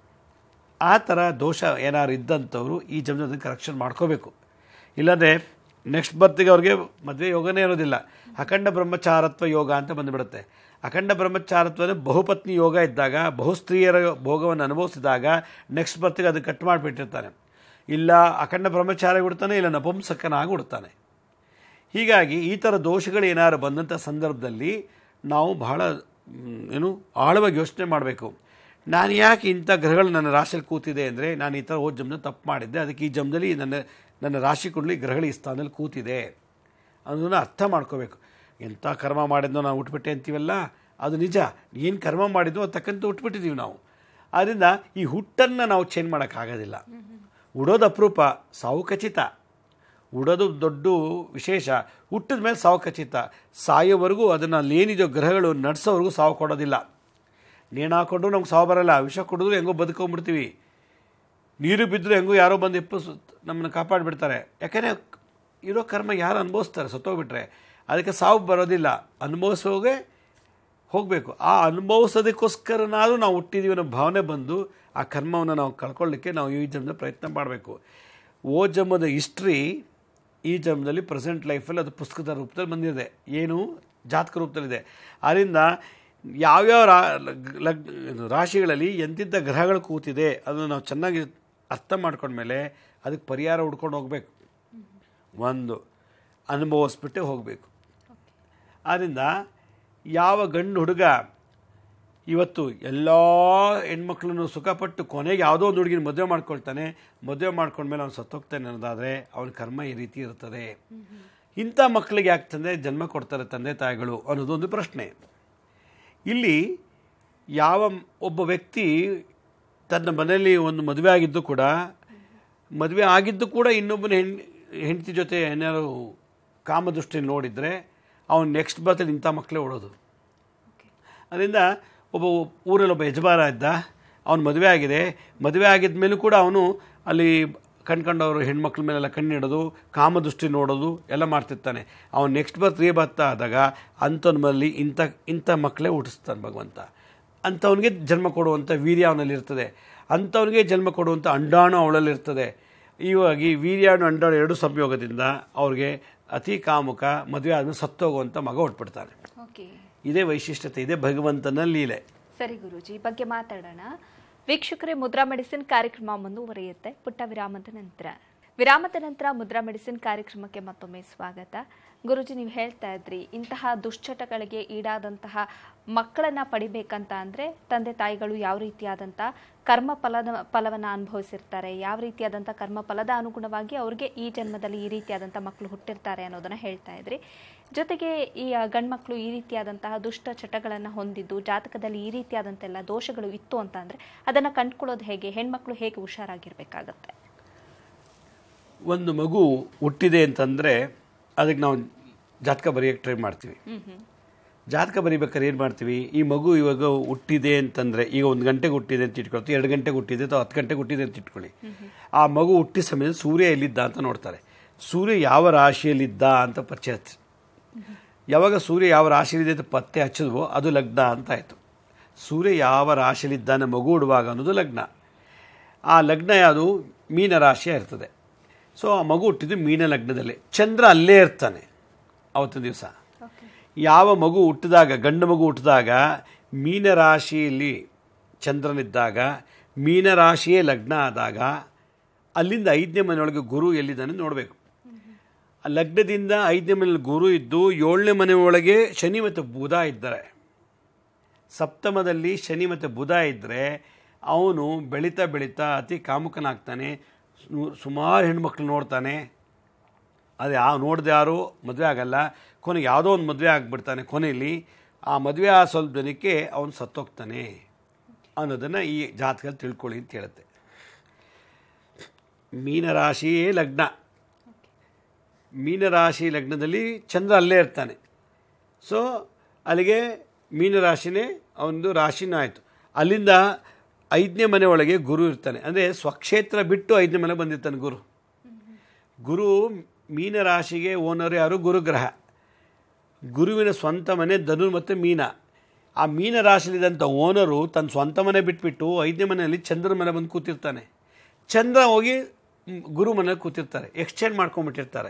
Speaker 2: ಆ ಥರ ದೋಷ ಏನಾದ್ರು ಇದ್ದಂಥವ್ರು ಈ ಜನ್ಮದಲ್ಲಿ ಕರೆಕ್ಷನ್ ಮಾಡ್ಕೋಬೇಕು. ಇಲ್ಲಾಂದರೆ ನೆಕ್ಸ್ಟ್ ಬರ್ತಿಗೆ ಅವ್ರಿಗೆ ಮದುವೆ ಯೋಗನೇ ಇರೋದಿಲ್ಲ. ಅಖಂಡ ಬ್ರಹ್ಮಚಾರತ್ವ ಯೋಗ ಅಂತ ಬಂದುಬಿಡುತ್ತೆ. ಅಖಂಡ ಬ್ರಹ್ಮಚಾರತ್ವನೇ ಬಹುಪತ್ನಿ ಯೋಗ ಇದ್ದಾಗ, ಬಹುಸ್ತ್ರೀಯರ ಭೋಗವನ್ನು ಅನುಭವಿಸಿದಾಗ ನೆಕ್ಸ್ಟ್ ಬರ್ತಿಗೆ ಅದನ್ನು ಕಟ್ ಮಾಡಿಬಿಟ್ಟಿರ್ತಾನೆ. ಇಲ್ಲ ಅಖಂಡ ಬ್ರಹ್ಮಚಾರಿ ಹುಡ್ತಾನೆ, ಇಲ್ಲ ನಪುಂಸಕನಾಗಿ ಹುಡ್ತಾನೆ. ಹೀಗಾಗಿ ಈ ಥರ ದೋಷಗಳು ಏನಾದ್ರು ಬಂದಂಥ ಸಂದರ್ಭದಲ್ಲಿ ನಾವು ಬಹಳ ಏನು ಆಳವಾಗಿ ಯೋಚನೆ ಮಾಡಬೇಕು. ನಾನು ಯಾಕೆ ಇಂಥ ಗ್ರಹಗಳು ನನ್ನ ರಾಶಿಯಲ್ಲಿ ಕೂತಿದೆ ಅಂದರೆ, ನಾನು ಈ ಥರ ಹೋದ ಜನ್ಮದಲ್ಲಿ ತಪ್ಪು ಮಾಡಿದ್ದೆ, ಅದಕ್ಕೆ ಈ ಜನ್ಮದಲ್ಲಿ ನನ್ನ ನನ್ನ ರಾಶಿ ಕುಂಡಲಿ ಗ್ರಹಗಳು ಈ ಸ್ಥಾನದಲ್ಲಿ ಕೂತಿದೆ ಅನ್ನೋದನ್ನು ಅರ್ಥ ಮಾಡ್ಕೋಬೇಕು. ಎಂಥ ಕರ್ಮ ಮಾಡಿದ್ನೋ ನಾವು ಹುಟ್ಬಿಟ್ಟೆ ಅಂತೀವಲ್ಲ, ಅದು ನಿಜ. ಏನು ಕರ್ಮ ಮಾಡಿದ್ನೋ ಅದು ತಕ್ಕಂತ ಹುಟ್ಬಿಟ್ಟಿದ್ದೀವಿ ನಾವು. ಆದ್ದರಿಂದ ಈ ಹುಟ್ಟನ್ನು ನಾವು ಚೇಂಜ್ ಮಾಡೋಕ್ಕಾಗೋದಿಲ್ಲ. ಉಡೋದು ಅಪರೂಪ, ಸಾವು ಖಚಿತ. ಉಡೋದು ದೊಡ್ಡ ವಿಶೇಷ, ಹುಟ್ಟಿದ ಮೇಲೆ ಸಾವು ಖಚಿತ. ಸಾಯೋವರೆಗೂ ಅದನ್ನು ಅಲ್ಲೇನಿದೆಯೋ ಗ್ರಹಗಳು ನಡೆಸೋವರೆಗೂ ಸಾವು ಕೊಡೋದಿಲ್ಲ. ನೇಣು ಹಾಕ್ಕೊಂಡ್ರು ನಮ್ಗೆ ಸಾವು ಬರೋಲ್ಲ, ವಿಷ ಕುಡಿದ್ರು ಹೆಂಗೋ ಬದುಕೊಂಡ್ಬಿಡ್ತೀವಿ. ನೀರು ಬಿದ್ದರೂ ಹೆಂಗೋ ಯಾರೋ ಬಂದು ಎಪ್ಪಿಸ್ ನಮ್ಮನ್ನು ಕಾಪಾಡಿಬಿಡ್ತಾರೆ. ಯಾಕೆಂದರೆ ಇರೋ ಕರ್ಮ ಯಾರು ಅನುಭವಿಸ್ತಾರೆ ಸತ್ತೋಗ್ಬಿಟ್ರೆ. ಅದಕ್ಕೆ ಸಾವು ಬರೋದಿಲ್ಲ, ಅನುಭವಿಸೋಗೆ ಹೋಗಬೇಕು. ಆ ಅನುಭವಿಸೋದಕ್ಕೋಸ್ಕರನಾದರೂ ನಾವು ಹುಟ್ಟಿದ್ದೀವಿ ಅನ್ನೋ ಭಾವನೆ ಬಂದು ಆ ಕರ್ಮವನ್ನು ನಾವು ಕಳ್ಕೊಳ್ಳಿಕ್ಕೆ ನಾವು ಈ ಜನ್ಮದ ಪ್ರಯತ್ನ ಮಾಡಬೇಕು. ಓ ಜನ್ಮದ ಹಿಸ್ಟ್ರಿ ಈ ಜನ್ಮದಲ್ಲಿ ಪ್ರೆಸೆಂಟ್ ಲೈಫಲ್ಲಿ ಅದು ಪುಸ್ತಕದ ರೂಪದಲ್ಲಿ ಬಂದಿದೆ, ಏನು ಜಾತಕ ರೂಪದಲ್ಲಿದೆ. ಆದ್ದರಿಂದ ಯಾವ್ಯಾವ ರಾ ಲಗ್ ರಾಶಿಗಳಲ್ಲಿ ಎಂತಿದ್ದ ಗ್ರಹಗಳು ಕೂತಿದೆ ಅದನ್ನು ನಾವು ಚೆನ್ನಾಗಿ ಅರ್ಥ ಮಾಡ್ಕೊಂಡ್ಮೇಲೆ ಅದಕ್ಕೆ ಪರಿಹಾರ ಹುಡ್ಕೊಂಡು ಹೋಗಬೇಕು. ಒಂದು ಅನುಭವಿಸ್ಬಿಟ್ಟೆ ಹೋಗಬೇಕು. ಆದ್ದರಿಂದ ಯಾವ ಗಂಡು ಹುಡುಗ ಇವತ್ತು ಎಲ್ಲ ಹೆಣ್ಮಕ್ಳನ್ನು ಸುಖಪಟ್ಟು ಕೊನೆಗೆ ಯಾವುದೋ ಒಂದು ಹುಡುಗಿನ ಮದುವೆ ಮಾಡ್ಕೊಳ್ತಾನೆ, ಮದುವೆ ಮಾಡ್ಕೊಂಡ್ಮೇಲೆ ಅವ್ನು ಸತ್ತೋಗ್ತಾನೆ ಅನ್ನೋದಾದರೆ ಅವನ ಕರ್ಮ ಈ ರೀತಿ ಇರ್ತದೆ. ಇಂಥ ಮಕ್ಕಳಿಗೆ ಯಾಕೆ ತಂದೆ ಜನ್ಮ ಕೊಡ್ತಾರೆ ತಂದೆ ತಾಯಿಗಳು ಅನ್ನೋದೊಂದು ಪ್ರಶ್ನೆ. ಇಲ್ಲಿ ಯಾವ ಒಬ್ಬ ವ್ಯಕ್ತಿ ತನ್ನ ಮನೆಯಲ್ಲಿ ಒಂದು ಮದುವೆ ಆಗಿದ್ದು ಕೂಡ ಮದುವೆ ಆಗಿದ್ದು ಕೂಡ ಇನ್ನೊಬ್ಬನ ಹೆಣ್ ಹೆಂಡತಿ ಜೊತೆ ಏನಾರು ಕಾಮದೃಷ್ಟಿ ನೋಡಿದರೆ ಅವನು ನೆಕ್ಸ್ಟ್ ಬರ್ತಲ್ಲಿ ಇಂಥ ಮಕ್ಕಳೇ ಓಡೋದು. ಅದರಿಂದ ಒಬ್ಬ ಊರಲ್ಲಿ ಒಬ್ಬ ಯಜಮಾನ ಇದ್ದ, ಅವನು ಮದುವೆ ಆಗಿದೆ. ಮದುವೆ ಆಗಿದ್ದ ಮೇಲೂ ಕೂಡ ಅವನು ಅಲ್ಲಿ ಕಣ್ಕಂಡವರು ಹೆಣ್ಮಕ್ಳ ಮೇಲೆಲ್ಲ ಕಣ್ಣಿಡೋದು, ಕಾಮದೃಷ್ಟಿ ನೋಡೋದು ಎಲ್ಲ ಮಾಡ್ತಿರ್ತಾನೆ. ಅವನು ನೆಕ್ಸ್ಟ್ ಬರ್ತ್ ರೇ ಬರ್ತಾ ಆದಾಗ ಅಂಥವನಲ್ಲಿ ಇಂಥ ಇಂಥ ಮಕ್ಕಳೇ ಹುಟ್ಟಿಸ್ತಾನೆ ಭಗವಂತ. ಅಂಥವನಿಗೆ ಜನ್ಮ ಕೊಡುವಂಥ ವೀರ್ಯ ಅವನಲ್ಲಿ ಇರ್ತದೆ, ಅಂಥವನಿಗೆ ಜನ್ಮ ಕೊಡುವಂಥ ಅಂಡಾಣು ಅವಳಲ್ಲಿರ್ತದೆ. ಇವಾಗಿ ವೀರ್ಯಾಣು ಅಂಡಾಣು ಎರಡು ಸಂಯೋಗದಿಂದ ಅವ್ರಿಗೆ ಅತಿ ಕಾಮುಕ ಮದುವೆ ಆದಮೇಲೆ ಸತ್ತೋಗುವಂಥ ಮಗ ಹುಟ್ಬಿಡ್ತಾನೆ. ಇದೇ ವೈಶಿಷ್ಟ್ಯತೆ, ಇದೇ ಭಗವಂತನ ಲೀಲೆ.
Speaker 1: ಸರಿ ಗುರೂಜಿ, ಈ ಬಗ್ಗೆ ಮಾತಾಡೋಣ. ವೀಕ್ಷಕರೇ, ಮುದ್ರಾ ಮೆಡಿಸಿನ್ ಕಾರ್ಯಕ್ರಮ ಮುಂದುವರಿಯುತ್ತೆ ಪುಟ್ಟ ವಿರಾಮದ ನಂತರ. ವಿರಾಮದ ನಂತರ ಮುದ್ರಾ ಮೆಡಿಸಿನ್ ಕಾರ್ಯಕ್ರಮಕ್ಕೆ ಮತ್ತೊಮ್ಮೆ ಸ್ವಾಗತ. ಗುರೂಜಿ, ನೀವು ಹೇಳ್ತಾ ಇದ್ರಿ ಇಂತಹ ದುಶ್ಚಟಗಳಿಗೆ ಈಡಾದಂತಹ ಮಕ್ಕಳನ್ನ ಪಡಿಬೇಕಂತ ಅಂದರೆ ತಂದೆ ತಾಯಿಗಳು ಯಾವ ರೀತಿಯಾದಂಥ ಕರ್ಮ ಫಲದ ಫಲವನ್ನು ಅನುಭವಿಸಿರ್ತಾರೆ, ಯಾವ ರೀತಿಯಾದಂಥ ಕರ್ಮ ಫಲದ ಅನುಗುಣವಾಗಿ ಅವ್ರಿಗೆ ಈ ಜನ್ಮದಲ್ಲಿ ಈ ರೀತಿಯಾದಂಥ ಮಕ್ಕಳು ಹುಟ್ಟಿರ್ತಾರೆ ಅನ್ನೋದನ್ನು ಹೇಳ್ತಾ ಇದ್ರಿ. ಜೊತೆಗೆ ಈ ಗಂಡ್ಮಕ್ಳು ಈ ರೀತಿಯಾದಂತಹ ದುಷ್ಟ ಚಟಗಳನ್ನು ಹೊಂದಿದ್ದು ಜಾತಕದಲ್ಲಿ ಈ ರೀತಿಯಾದಂತೆಲ್ಲ ದೋಷಗಳು ಇತ್ತು ಅಂತ ಅಂದರೆ ಅದನ್ನು ಕಂಡುಕೊಳ್ಳೋದು ಹೇಗೆ? ಹೆಣ್ಮಕ್ಳು ಹೇಗೆ ಹುಷಾರಾಗಿರ್ಬೇಕಾಗತ್ತೆ?
Speaker 2: ಒಂದು ಮಗು ಹುಟ್ಟಿದೆ ಅಂತಂದರೆ ಅದಕ್ಕೆ ನಾವು ಜಾತಕ ಬರೆಯೋಕ್ಕೆ ಟ್ರೈ ಮಾಡ್ತೀವಿ. ಜಾತಕ ಬರೀಬೇಕಾದ್ರೆ ಏನು ಮಾಡ್ತೀವಿ, ಈ ಮಗು ಇವಾಗ ಹುಟ್ಟಿದೆ ಅಂತಂದರೆ ಈಗ ಒಂದು ಗಂಟೆಗೆ ಹುಟ್ಟಿದೆ ಅಂತ ಇಟ್ಕೊಳ್ತೀವಿ, ಎರಡು ಗಂಟೆಗೆ ಹುಟ್ಟಿದೆ ಅಥವಾ ಹತ್ತು ಗಂಟೆಗೆ ಹುಟ್ಟಿದೆ ಅಂತ ಇಟ್ಕೊಳ್ಳಿ. ಆ ಮಗು ಹುಟ್ಟಿದ ಸಮಯದಲ್ಲಿ ಸೂರ್ಯ ಎಲ್ಲಿದ್ದ ಅಂತ ನೋಡ್ತಾರೆ. ಸೂರ್ಯ ಯಾವ ರಾಶಿಯಲ್ಲಿದ್ದ ಅಂತ ಪರಿಚಯ. ಯಾವಾಗ ಸೂರ್ಯ ಯಾವ ರಾಶಿಯಲ್ಲಿದೆ ಅಂತ ಪತ್ತೆ ಹಚ್ಚಿದ್ವೋ ಅದು ಲಗ್ನ ಅಂತ ಆಯಿತು. ಸೂರ್ಯ ಯಾವ ರಾಶಿಯಲ್ಲಿದ್ದಾನೆ ಮಗು ಹುಡುವಾಗ ಅನ್ನೋದು ಲಗ್ನ. ಆ ಲಗ್ನ ಯಾವುದು? ಮೀನ ರಾಶಿಯ ಇರ್ತದೆ. ಸೊ ಆ ಮಗು ಹುಟ್ಟಿದ್ದು ಮೀನ ಲಗ್ನದಲ್ಲಿ, ಚಂದ್ರ ಅಲ್ಲೇ ಇರ್ತಾನೆ ಅವತ್ತಿನ ದಿವಸ. ಯಾವ ಮಗು ಹುಟ್ಟಿದಾಗ, ಗಂಡು ಮಗು ಹುಟ್ಟಿದಾಗ ಮೀನರಾಶಿಯಲ್ಲಿ ಚಂದ್ರನಿದ್ದಾಗ, ಮೀನರಾಶಿಯೇ ಲಗ್ನ ಆದಾಗ ಅಲ್ಲಿಂದ ಐದನೇ ಮನೆಯೊಳಗೆ ಗುರು ಎಲ್ಲಿದ್ದಾನೆ ನೋಡಬೇಕು. ಆ ಲಗ್ನದಿಂದ ಐದನೇ ಮನೆಯಲ್ಲಿ ಗುರು ಇದ್ದು ಏಳನೇ ಮನೆಯೊಳಗೆ ಶನಿ ಮತ್ತು ಬುಧ ಇದ್ದಾರೆ. ಸಪ್ತಮದಲ್ಲಿ ಶನಿ ಮತ್ತು ಬುಧ ಇದ್ದರೆ ಅವನು ಬೆಳೀತಾ ಬೆಳೀತಾ ಅತಿ ಕಾಮುಕನಾಗ್ತಾನೆ, ಸುಮಾರು ಹೆಣ್ಮಕ್ಳು ನೋಡ್ತಾನೆ. ಅದು ಯಾವ ನೋಡಿದೆ ಯಾರು ಮದುವೆ ಆಗಲ್ಲ, ಕೊನೆಗೆ ಯಾವುದೋ ಒಂದು ಮದುವೆ ಆಗಿಬಿಡ್ತಾನೆ. ಕೊನೆಯಲ್ಲಿ ಆ ಮದುವೆ ಆ ಸ್ವಲ್ಪ ಜನಕ್ಕೆ ಅವನು ಸತ್ತೋಗ್ತಾನೆ ಅನ್ನೋದನ್ನು ಈ ಜಾತಕದಲ್ಲಿ ತಿಳ್ಕೊಳ್ಳಿ ಅಂತ ಹೇಳುತ್ತೆ. ಮೀನರಾಶಿಯೇ ಲಗ್ನ. ಮೀನರಾಶಿ ಲಗ್ನದಲ್ಲಿ ಚಂದ್ರ ಅಲ್ಲೇ ಇರ್ತಾನೆ. ಸೊ ಅಲ್ಲಿಗೆ ಮೀನರಾಶಿನೇ ಒಂದು ರಾಶಿನೂ ಆಯಿತು. ಅಲ್ಲಿಂದ ಐದನೇ ಮನೆ ಒಳಗೆ ಗುರು ಇರ್ತಾನೆ. ಅಂದರೆ ಸ್ವಕ್ಷೇತ್ರ ಬಿಟ್ಟು ಐದನೇ ಮನೆ ಬಂದಿರ್ತಾನೆ ಗುರು. ಗುರು ಮೀನರಾಶಿಗೆ ಓನರ್ ಯಾರು? ಗುರುಗ್ರಹ. ಗುರುವಿನ ಸ್ವಂತ ಮನೆ ಧನು ಮತ್ತು ಮೀನ. ಆ ಮೀನರಾಶಿಲಿದ್ದಂಥ ಓನರು ತನ್ನ ಸ್ವಂತ ಮನೆ ಬಿಟ್ಬಿಟ್ಟು ಐದನೇ ಮನೆಯಲ್ಲಿ ಚಂದ್ರನ ಮನೆ ಬಂದು ಕೂತಿರ್ತಾನೆ. ಚಂದ್ರ ಹೋಗಿ ಗುರು ಮನೇಲಿ ಕೂತಿರ್ತಾರೆ, ಎಕ್ಸ್ಚೇಂಜ್ ಮಾಡ್ಕೊಂಡ್ಬಿಟ್ಟಿರ್ತಾರೆ.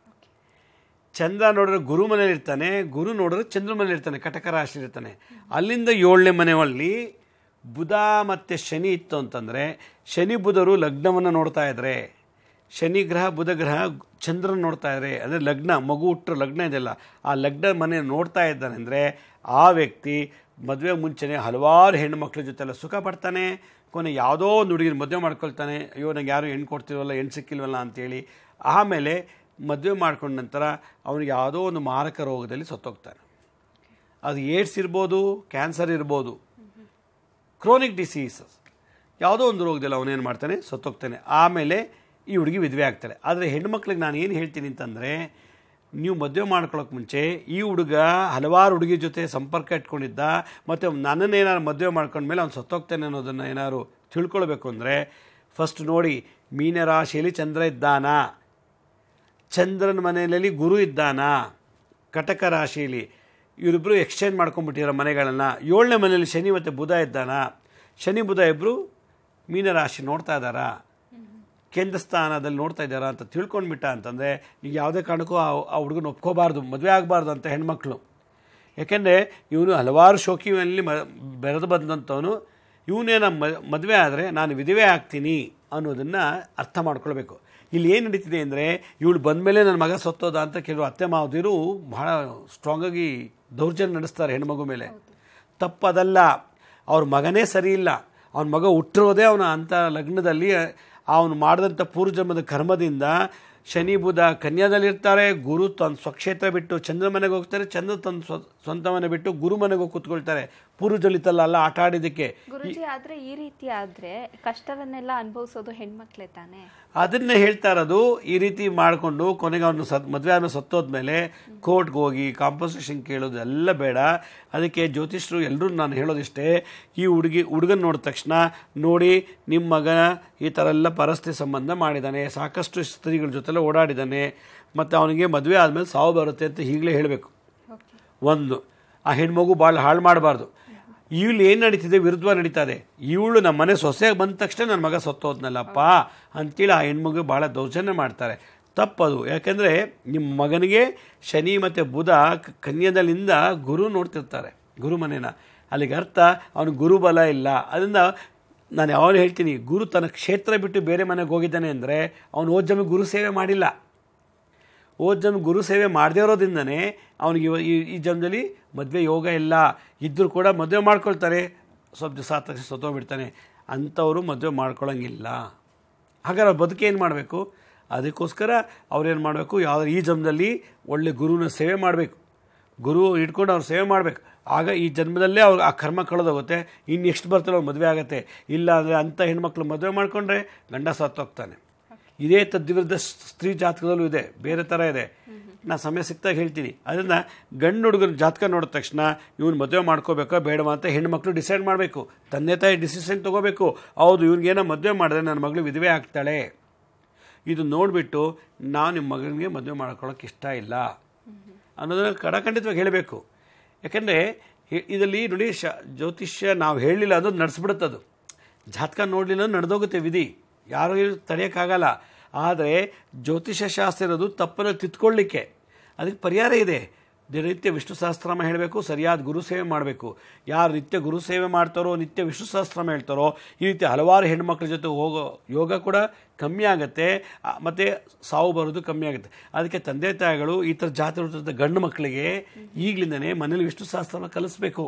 Speaker 2: ಚಂದ್ರ ನೋಡಿದ್ರೆ ಗುರು ಮನೇಲಿ ಇರ್ತಾನೆ, ಗುರು ನೋಡಿದ್ರೆ ಚಂದ್ರ ಮನೇಲಿ ಇರ್ತಾನೆ, ಕಟಕ ರಾಶಿ ಇರ್ತಾನೆ. ಅಲ್ಲಿಂದ ಏಳನೇ ಮನೆಯಲ್ಲಿ ಬುಧ ಮತ್ತು ಶನಿ ಇತ್ತು ಅಂತಂದರೆ, ಶನಿ ಬುಧರು ಲಗ್ನವನ್ನು ನೋಡ್ತಾ ಇದ್ದಾರೆ. ಶನಿ ಗ್ರಹ ಬುಧ ಗ್ರಹ ಚಂದ್ರನ ನೋಡ್ತಾ ಇದ್ದಾರೆ. ಅಂದರೆ ಲಗ್ನ, ಮಗು ಹುಟ್ಟರು ಲಗ್ನ ಇದೆಯಲ್ಲ, ಆ ಲಗ್ನ ಮನೆ ನೋಡ್ತಾ ಇದ್ದಾನೆ ಅಂದರೆ ಆ ವ್ಯಕ್ತಿ ಮದುವೆ ಮುಂಚೆನೇ ಹಲವಾರು ಹೆಣ್ಣು ಮಕ್ಕಳ ಜೊತೆಲ್ಲ ಸುಖ ಪಡ್ತಾನೆ. ಕೊನೆ ಯಾವುದೋ ಒಂದು ಹುಡುಗಿನ ಮದುವೆ ಮಾಡ್ಕೊಳ್ತಾನೆ. ಅಯ್ಯೋ ನಂಗೆ ಯಾರು ಹೆಣ್ಣು ಕೊಡ್ತಿಲ್ವಲ್ಲ, ಹೆಣ್ಣು ಸಿಕ್ಕಿಲ್ವಲ್ಲ ಅಂತೇಳಿ. ಆಮೇಲೆ ಮದುವೆ ಮಾಡ್ಕೊಂಡ ನಂತರ ಅವನಿಗೆ ಯಾವುದೋ ಒಂದು ಮಾರಕ ರೋಗದಲ್ಲಿ ಸತ್ತೋಗ್ತಾನೆ. ಅದು ಏಡ್ಸ್ ಇರ್ಬೋದು, ಕ್ಯಾನ್ಸರ್ ಇರ್ಬೋದು, ಕ್ರೋನಿಕ್ ಡಿಸೀಸಸ್, ಯಾವುದೋ ಒಂದು ರೋಗದಲ್ಲಿ ಅವನೇನು ಮಾಡ್ತಾನೆ, ಸತ್ತೋಗ್ತಾನೆ. ಆಮೇಲೆ ಈ ಹುಡುಗಿ ವಿಧವೆ ಆಗ್ತಾಳೆ. ಆದರೆ ಹೆಣ್ಮಕ್ಳಿಗೆ ನಾನು ಏನು ಹೇಳ್ತೀನಿ ಅಂತಂದರೆ, ನೀವು ಮದುವೆ ಮಾಡ್ಕೊಳ್ಳೋಕೆ ಮುಂಚೆ ಈ ಹುಡುಗ ಹಲವಾರು ಹುಡುಗಿ ಜೊತೆ ಸಂಪರ್ಕ ಇಟ್ಕೊಂಡಿದ್ದ, ಮತ್ತು ನನ್ನನ್ನೇನಾದ್ರು ಮದುವೆ ಮಾಡ್ಕೊಂಡ್ಮೇಲೆ ಅವ್ನು ಸತ್ತೋಗ್ತಾನೆ ಅನ್ನೋದನ್ನು ಏನಾದ್ರು ತಿಳ್ಕೊಳ್ಬೇಕು ಅಂದರೆ ಫಸ್ಟ್ ನೋಡಿ, ಮೀನರಾಶಿಯಲ್ಲಿ ಚಂದ್ರ ಇದ್ದಾನ, ಚಂದ್ರನ ಮನೆಯಲ್ಲಿ ಗುರು ಇದ್ದಾನ, ಕಟಕ ರಾಶಿಯಲ್ಲಿ ಇವರಿಬ್ಬರು ಎಕ್ಸ್ಚೇಂಜ್ ಮಾಡ್ಕೊಂಡ್ಬಿಟ್ಟಿರೋ ಮನೆಗಳನ್ನು. ಏಳನೇ ಮನೆಯಲ್ಲಿ ಶನಿ ಮತ್ತು ಬುಧ ಇದ್ದಾನ. ಶನಿ ಬುಧ ಇಬ್ಬರು ಮೀನರಾಶಿ ನೋಡ್ತಾ ಇದ್ದಾರಾ, ಕೇಂದ್ರ ಸ್ಥಾನದಲ್ಲಿ ನೋಡ್ತಾ ಇದ್ದಾರಾ ಅಂತ ತಿಳ್ಕೊಂಡ್ಬಿಟ್ಟ ಅಂತಂದರೆ ಈಗ ಯಾವುದೇ ಕಾರಣಕ್ಕೂ ಆ ಆ ಹುಡುಗನ ಒಪ್ಕೋಬಾರ್ದು, ಮದುವೆ ಆಗಬಾರ್ದು ಅಂತ ಹೆಣ್ಮಕ್ಳು. ಯಾಕೆಂದರೆ ಇವನು ಹಲವಾರು ಶೋಕಿಯಲ್ಲಿ ಮ ಬೆರೆದು ಬಂದಂಥವನು. ಇವನೇನ ಮದುವೆ ಆದರೆ ನಾನು ವಿಧವೆ ಆಗ್ತೀನಿ ಅನ್ನೋದನ್ನು ಅರ್ಥ ಮಾಡ್ಕೊಳ್ಬೇಕು. ಇಲ್ಲಿ ಏನು ನಡೀತಿದೆ ಅಂದರೆ, ಇವಳು ಬಂದಮೇಲೆ ನನ್ನ ಮಗ ಸತ್ತೋದ ಅಂತ ಕೆಲವು ಅತ್ತೆ ಮಾವದಿರು ಭಾಳ ಸ್ಟ್ರಾಂಗಾಗಿ ದೌರ್ಜನ್ಯ ನಡೆಸ್ತಾರೆ ಹೆಣ್ಮಗು ಮೇಲೆ. ತಪ್ಪದಲ್ಲ, ಅವ್ರ ಮಗನೇ ಸರಿ ಇಲ್ಲ. ಅವನ ಮಗ ಹುಟ್ಟಿರೋದೇ ಅವನ ಅಂಥ ಲಗ್ನದಲ್ಲಿ. ಅವನು ಮಾಡಿದಂಥ ಪೂರ್ವಜನ್ಮದ ಕರ್ಮದಿಂದ ಶನಿ ಬುಧ ಕನ್ಯಾದಲ್ಲಿರ್ತಾರೆ. ಗುರು ತನ್ನ ಸ್ವಕ್ಷೇತ್ರ ಬಿಟ್ಟು ಚಂದ್ರ ಮನೆಗೆ ಹೋಗ್ತಾರೆ, ಚಂದ್ರ ತನ್ನ ಸ್ವ ಸ್ವಂತ ಮನೆ ಬಿಟ್ಟು ಗುರು ಮನೆಗೆ ಹೋಗಿ ಕೂತ್ಕೊಳ್ತಾರೆ. ಪೂರ್ವಜಲಿತಲ್ಲ ಅಲ್ಲ ಆಟ ಆಡಿದ್ದಕ್ಕೆ.
Speaker 1: ಗುರುಜಿ, ಆದರೆ ಈ ರೀತಿ ಆದರೆ ಕಷ್ಟವನ್ನೆಲ್ಲ ಅನುಭವಿಸೋದು ಹೆಣ್ಮಕ್ಳೇ ತಾನೇ?
Speaker 2: ಅದನ್ನೇ ಹೇಳ್ತಾ ಇರೋದು. ಈ ರೀತಿ ಮಾಡಿಕೊಂಡು ಕೊನೆಗೆ ಅವನು ಸತ್ ಮದುವೆ ಆದಮೇಲೆ ಸತ್ತೋದ್ಮೇಲೆ ಕೋರ್ಟ್ಗೆ ಹೋಗಿ ಕಾಂಪನ್ಸೇಷನ್ ಕೇಳೋದು ಎಲ್ಲ ಬೇಡ. ಅದಕ್ಕೆ ಜ್ಯೋತಿಷ್ಯರು ಎಲ್ಲರೂ ನಾನು ಹೇಳೋದಿಷ್ಟೇ, ಈ ಹುಡುಗಿ ಹುಡುಗನ ನೋಡಿದ ತಕ್ಷಣ ನೋಡಿ, ನಿಮ್ಮ ಮಗ ಈ ಥರ ಎಲ್ಲ ಪರಸ್ಥಿತಿ ಸಂಬಂಧ ಮಾಡಿದ್ದಾನೆ, ಸಾಕಷ್ಟು ಸ್ತ್ರೀಗಳ ಜೊತೆಲ್ಲ ಓಡಾಡಿದ್ದಾನೆ, ಮತ್ತು ಅವನಿಗೆ ಮದುವೆ ಆದಮೇಲೆ ಸಾವು ಬರುತ್ತೆ ಅಂತ ಈಗಲೇ ಹೇಳಬೇಕು. ಒಂದು, ಆ ಹೆಣ್ಮಗು ಭಾಳ ಹಾಳು ಮಾಡಬಾರ್ದು. ಇವಳು ಏನು ನಡೀತಿದೆ, ವಿರುದ್ಧ ನಡೀತಾ ಇದೆ. ಇವಳು ನಮ್ಮ ಮನೆ ಸೊಸೆಯಾಗಿ ಬಂದ ತಕ್ಷಣ ನನ್ನ ಮಗ ಸತ್ತೋದ್ನಲ್ಲಪ್ಪ ಅಂತೇಳಿ ಆ ಹೆಣ್ಮಗು ಭಾಳ ದೌರ್ಜನ್ಯ ಮಾಡ್ತಾರೆ. ತಪ್ಪದು. ಯಾಕೆಂದರೆ ನಿಮ್ಮ ಮಗನಿಗೆ ಶನಿ ಮತ್ತು ಬುಧ ಕನ್ಯಾದಲ್ಲಿಂದ ಗುರು ನೋಡ್ತಿರ್ತಾರೆ, ಗುರು ಮನೇನ. ಅಲ್ಲಿಗೆ ಅರ್ಥ ಅವನು ಗುರುಬಲ ಇಲ್ಲ. ಅದರಿಂದ ನಾನು ಯಾವಾಗ ಹೇಳ್ತೀನಿ, ಗುರು ತನ್ನ ಕ್ಷೇತ್ರ ಬಿಟ್ಟು ಬೇರೆ ಮನೆಗೆ ಹೋಗಿದ್ದಾನೆ ಅಂದರೆ ಅವನು ಹೋದ ಜನ ಗುರು ಸೇವೆ ಮಾಡಿಲ್ಲ. ಹೋದ ಜನ ಗುರು ಸೇವೆ ಮಾಡದೇ ಇರೋದ್ರಿಂದನೇ ಅವನಿಗೆ ಈ ಈ ಜನ್ಮದಲ್ಲಿ ಮದುವೆ ಯೋಗ ಇಲ್ಲ. ಇದ್ದರೂ ಕೂಡ ಮದುವೆ ಮಾಡ್ಕೊಳ್ತಾರೆ, ಸ್ವಲ್ಪ ದಿವಸ ಆದ ತಕ್ಷಣ ಸತ್ತೋಗ್ಬಿಡ್ತಾನೆ. ಅಂಥವರು ಮದುವೆ ಮಾಡ್ಕೊಳ್ಳೋಂಗಿಲ್ಲ. ಹಾಗಾದ್ರೆ ಅವ್ರು ಬದುಕೇನು ಮಾಡಬೇಕು? ಅದಕ್ಕೋಸ್ಕರ ಅವ್ರೇನು ಮಾಡಬೇಕು, ಯಾವುದಾದ್ರು ಈ ಜನ್ಮದಲ್ಲಿ ಒಳ್ಳೆ ಗುರುವಿನ ಸೇವೆ ಮಾಡಬೇಕು. ಗುರು ಇಟ್ಕೊಂಡು ಅವ್ರು ಸೇವೆ ಮಾಡಬೇಕು. ಆಗ ಈ ಜನ್ಮದಲ್ಲೇ ಅವ್ರು ಆ ಕರ್ಮ ಕಳೆದೋಗುತ್ತೆ. ಇನ್ನು ಎಷ್ಟು ಬರ್ತಾರೆ ಅವ್ರು ಮದುವೆ ಆಗುತ್ತೆ. ಇಲ್ಲ ಅಂದರೆ ಅಂಥ ಹೆಣ್ಮಕ್ಳು ಮದುವೆ ಮಾಡಿಕೊಂಡ್ರೆ ಗಂಡ ಸತ್ತೋಗ್ತಾನೆ. ಇದೇ ತದ್ವಿರುದ್ಧ ಸ್ತ್ರೀ ಜಾತಕದಲ್ಲೂ ಇದೆ, ಬೇರೆ ಥರ ಇದೆ. ನಾನು ಸಮಯ ಸಿಕ್ತಾಗ ಹೇಳ್ತೀನಿ. ಅದನ್ನು ಗಂಡು ಹುಡುಗನ ಜಾತಕ ನೋಡಿದ ತಕ್ಷಣ ಇವ್ನು ಮದುವೆ ಮಾಡ್ಕೋಬೇಕೋ ಬೇಡವಾ ಅಂತ ಹೆಣ್ಮಕ್ಳು ಡಿಸೈಡ್ ಮಾಡಬೇಕು. ತಂದೆ ತಾಯಿ ಡಿಸಿಷನ್ ತೊಗೋಬೇಕು. ಹೌದು, ಇವ್ನಿಗೇನೋ ಮದುವೆ ಮಾಡಿದ್ರೆ ನನ್ನ ಮಗಳು ವಿಧವೆ ಆಗ್ತಾಳೆ, ಇದು ನೋಡಿಬಿಟ್ಟು ನಾವು ನಿಮ್ಮ ಮಗನಿಗೆ ಮದುವೆ ಮಾಡ್ಕೊಳ್ಳೋಕೆ ಇಷ್ಟ ಇಲ್ಲ ಅನ್ನೋದನ್ನು ಕಡಖಂಡಿತವಾಗಿ ಹೇಳಬೇಕು. ಯಾಕೆಂದರೆ ಇದರಲ್ಲಿ ನೋಡಿ, ಶ ಜ್ಯೋತಿಷ್ಯ ನಾವು ಹೇಳಲಿಲ್ಲ ಅದು ನಡೆಸ್ಬಿಡುತ್ತದು. ಜಾತಕ ನೋಡಲಿಲ್ಲ ನಡೆದೋಗುತ್ತೆ ವಿಧಿ, ಯಾರೂ ತಡೆಯೋಕ್ಕಾಗಲ್ಲ. ಆದರೆ ಜ್ಯೋತಿಷ್ಯ ಶಾಸ್ತ್ರ ಇರೋದು ತಪ್ಪನ್ನು ತಿದ್ಕೊಳ್ಳಿಕ್ಕೆ. ಅದಕ್ಕೆ ಪರಿಹಾರ ಇದೆ. ದಿನನಿತ್ಯ ವಿಷ್ಣು ಸಹಸ್ರನಾಮ ಹೇಳಬೇಕು, ಸರಿಯಾದ ಗುರು ಸೇವೆ ಮಾಡಬೇಕು. ಯಾರು ನಿತ್ಯ ಗುರು ಸೇವೆ ಮಾಡ್ತಾರೋ, ನಿತ್ಯ ವಿಷ್ಣು ಸಹಸ್ರನಾಮ ಹೇಳ್ತಾರೋ, ಈ ರೀತಿ ಹಲವಾರು ಹೆಣ್ಮಕ್ಳ ಜೊತೆ ಹೋಗೋ ಯೋಗ ಕೂಡ ಕಮ್ಮಿ ಆಗುತ್ತೆ, ಮತ್ತು ಸಾವು ಬರೋದು ಕಮ್ಮಿ ಆಗುತ್ತೆ. ಅದಕ್ಕೆ ತಂದೆ ತಾಯಿಗಳು ಈ ಥರ ಜಾತಿ ಇರ್ತಕ್ಕಂಥ ಗಂಡು ಮಕ್ಕಳಿಗೆ ಈಗಲಿಂದನೇ ಮನೇಲಿ ವಿಷ್ಣು ಸಹಸ್ರನಾಮ ಕಲಿಸ್ಬೇಕು.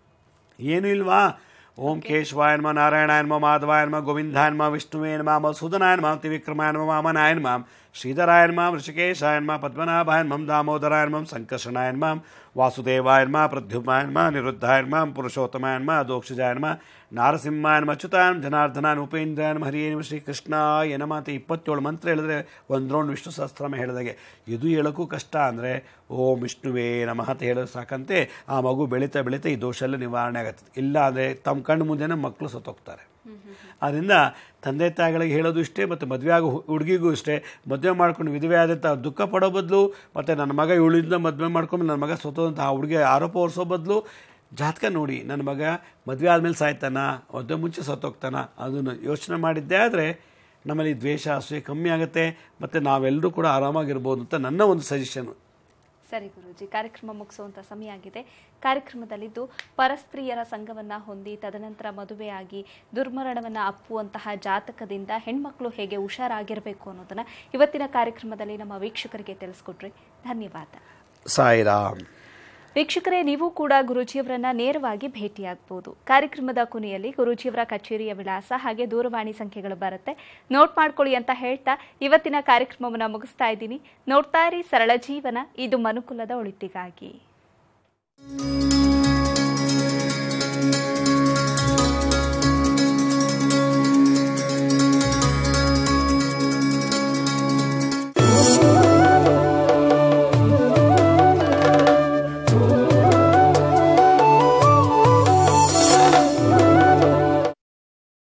Speaker 2: ಏನೂ ಇಲ್ವಾ? ಓಂ ಕೇಶವಾಯ ನಮ, ನಾರಾಯಣಾಯ ನಮ, ಮಾಧವಾಯ ನಮ, ಗೋವಿಂದಾಯ ನಮ, ವಿಷ್ಣುವೇ ನಮ, ಮಧುಸೂದನಾಯ ನಮ, ತ್ರಿವಿಕ್ರಮಾಯ ನಮ, ವಾಮನಾಯ ನಮ, ಶ್ರೀಧರಾಯ ನಮಃ ಋಷಿಕೇಶಾಯ ನಮಃ ಪದ್ಮನಾಭಾಯ ನಮಃ ದಾಮೋದರಾಯ ನಮಃ ಸಂಕರ್ಷಣಾಯ ನಮಃ ವಾಸುದೇವಾಯ ನಮಃ ಪ್ರದ್ಯುಮ್ನಾಯ ನಮಃ ನಿರುದ್ಧಾಯ ನಮಃ ಪುರುಷೋತ್ತಮಾಯ ನಮಃ ದೋಕ್ಷಜಾಯ ನಮಃ ನಾರಸಿಂಹಾಯ ನಮಃ ಅಚ್ಯುತಾಯ ಜನಾರ್ದನಾಯ ಉಪೇಂದ್ರಾಯ ನಮಃ ಹರಿಯೇ ನಮಃ ಶ್ರೀಕೃಷ್ಣಾಯ ನಮಃ ಅಂತ ಇಪ್ಪತ್ತೇಳು ಮಂತ್ರ ಹೇಳಿದ್ರೆ ಒಂದು ರೌಂಡ್ ವಿಷ್ಣು ಸಹಸ್ರನಾಮ ಹೇಳಿದಾಗೆ. ಇದು ಹೇಳೋಕ್ಕೂ ಕಷ್ಟ ಅಂದರೆ ಓಂ ವಿಷ್ಣುವೇ ನಮಃ ಅಂತ ಹೇಳೋದು ಸಾಕಂತೆ ಆ ಮಗು ಬೆಳೀತಾ ಬೆಳೀತಾ ಈ ದೋಷ ಎಲ್ಲ ನಿವಾರಣೆ ಆಗುತ್ತೆ. ಇಲ್ಲ ಅಂದರೆ ತಮ್ಮ ಕಣ್ಣು ಮುಂದೆನೇ ಮಕ್ಕಳು ಸತ್ತೋಗ್ತಾರೆ. ಆದ್ದರಿಂದ ತಂದೆ ತಾಯಿಗಳಿಗೆ ಹೇಳೋದು ಇಷ್ಟೇ, ಮತ್ತು ಮದುವೆ ಆಗೋ ಹುಡುಗಿಗೂ ಇಷ್ಟೇ. ಮದುವೆ ಮಾಡ್ಕೊಂಡು ವಿಧವೆ ಆದಂಥ ದುಃಖ ಪಡೋ ಬದಲು, ಮತ್ತು ನನ್ನ ಮಗ ಇವಳಿಂದ ಮದುವೆ ಮಾಡ್ಕೊಂಡು ನನ್ನ ಮಗ ಸತ್ತೋದಂಥ ಆ ಹುಡುಗಿ ಆರೋಪ ಹೊರಿಸೋ ಬದಲು ಜಾತಕ ನೋಡಿ ನನ್ನ ಮಗ ಮದುವೆ ಆದಮೇಲೆ ಸಾಯ್ತಾನ, ಮದುವೆ ಮುಂಚೆ ಸತ್ತೋಗ್ತಾನ, ಅದನ್ನು ಯೋಚನೆ ಮಾಡಿದ್ದೇ ಆದರೆ ನಮ್ಮಲ್ಲಿ ದ್ವೇಷ ಅಸೂಯೆ ಕಮ್ಮಿ ಆಗುತ್ತೆ, ಮತ್ತು ನಾವೆಲ್ಲರೂ ಕೂಡ ಆರಾಮಾಗಿರ್ಬೋದು ಅಂತ ನನ್ನ ಒಂದು ಸಜೆಷನು.
Speaker 1: ಸರಿ ಗುರೂಜಿ, ಕಾರ್ಯಕ್ರಮ ಮುಗಿಸುವಂಥ ಸಮಯ ಆಗಿದೆ. ಕಾರ್ಯಕ್ರಮದಲ್ಲಿದ್ದು ಪರಸ್ತ್ರೀಯರ ಸಂಘವನ್ನು ಹೊಂದಿ ತದನಂತರ ಮದುವೆಯಾಗಿ ದುರ್ಮರಣವನ್ನು ಅಪ್ಪುವಂತಹ ಜಾತಕದಿಂದ ಹೆಣ್ಮಕ್ಳು ಹೇಗೆ ಹುಷಾರಾಗಿರಬೇಕು ಅನ್ನೋದನ್ನು ಇವತ್ತಿನ ಕಾರ್ಯಕ್ರಮದಲ್ಲಿ ನಮ್ಮ ವೀಕ್ಷಕರಿಗೆ ತಿಳಿಸ್ಕೊಟ್ರಿ. ಧನ್ಯವಾದ.
Speaker 2: ಸಾಯಿರಾಮ್.
Speaker 1: ವೀಕ್ಷಕರೇ, ನೀವು ಕೂಡ ಗುರೂಜಿಯವರನ್ನ ನೇರವಾಗಿ ಭೇಟಿಯಾಗಬಹುದು. ಕಾರ್ಯಕ್ರಮದ ಕೊನೆಯಲ್ಲಿ ಗುರೂಜಿಯವರ ಕಚೇರಿಯ ವಿಳಾಸ ಹಾಗೆ ದೂರವಾಣಿ ಸಂಖ್ಯೆಗಳು ಬರುತ್ತೆ, ನೋಟ್ ಮಾಡ್ಕೊಳ್ಳಿ ಅಂತ ಹೇಳ್ತಾ ಇವತ್ತಿನ ಕಾರ್ಯಕ್ರಮವನ್ನು ಮುಗಿಸ್ತಾ ಇದ್ದೀನಿ. ನೋಡ್ತಾ ಇರಿ ಸರಳ ಜೀವನ, ಇದು ಮನುಕುಲದ ಒಳಿತಿಗಾಗಿ.